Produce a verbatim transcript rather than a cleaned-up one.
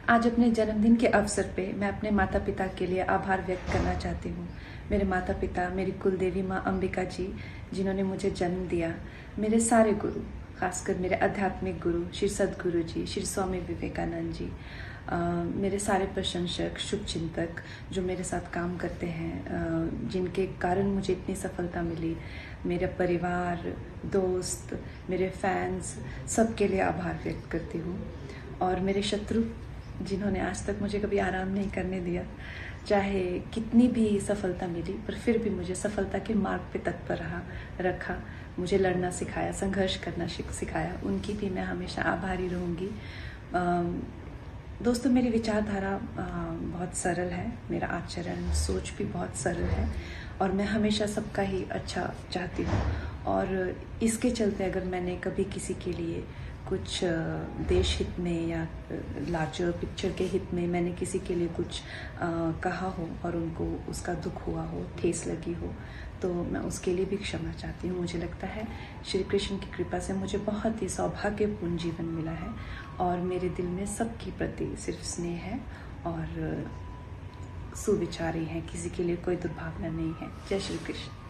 आज अपने जन्मदिन के अवसर पे मैं अपने माता पिता के लिए आभार व्यक्त करना चाहती हूँ। मेरे माता पिता, मेरी कुल देवी माँ अंबिका जी, जिन्होंने मुझे जन्म दिया, मेरे सारे गुरु, खासकर मेरे आध्यात्मिक गुरु श्री सद्गुरु जी, श्री स्वामी विवेकानंद जी, आ, मेरे सारे प्रशंसक, शुभचिंतक जो मेरे साथ काम करते हैं, आ, जिनके कारण मुझे इतनी सफलता मिली, मेरा परिवार, दोस्त, मेरे फैंस, सबके लिए आभार व्यक्त करती हूँ। और मेरे शत्रु, जिन्होंने आज तक मुझे कभी आराम नहीं करने दिया, चाहे कितनी भी सफलता मिली पर फिर भी मुझे सफलता के मार्ग पे तत्पर रहा रखा, मुझे लड़ना सिखाया, संघर्ष करना सिखाया, उनकी भी मैं हमेशा आभारी रहूँगी। दोस्तों, मेरी विचारधारा बहुत सरल है, मेरा आचरण, सोच भी बहुत सरल है और मैं हमेशा सबका ही अच्छा चाहती हूँ। और इसके चलते अगर मैंने कभी किसी के लिए कुछ देश हित में या लार्जर पिक्चर के हित में मैंने किसी के लिए कुछ आ, कहा हो और उनको उसका दुख हुआ हो, ठेस लगी हो, तो मैं उसके लिए भी क्षमा चाहती हूँ। मुझे लगता है श्री कृष्ण की कृपा से मुझे बहुत ही सौभाग्यपूर्ण जीवन मिला है और मेरे दिल में सबके प्रति सिर्फ स्नेह है और सुविचारी है, किसी के लिए कोई दुर्भावना नहीं है। जय श्री कृष्ण।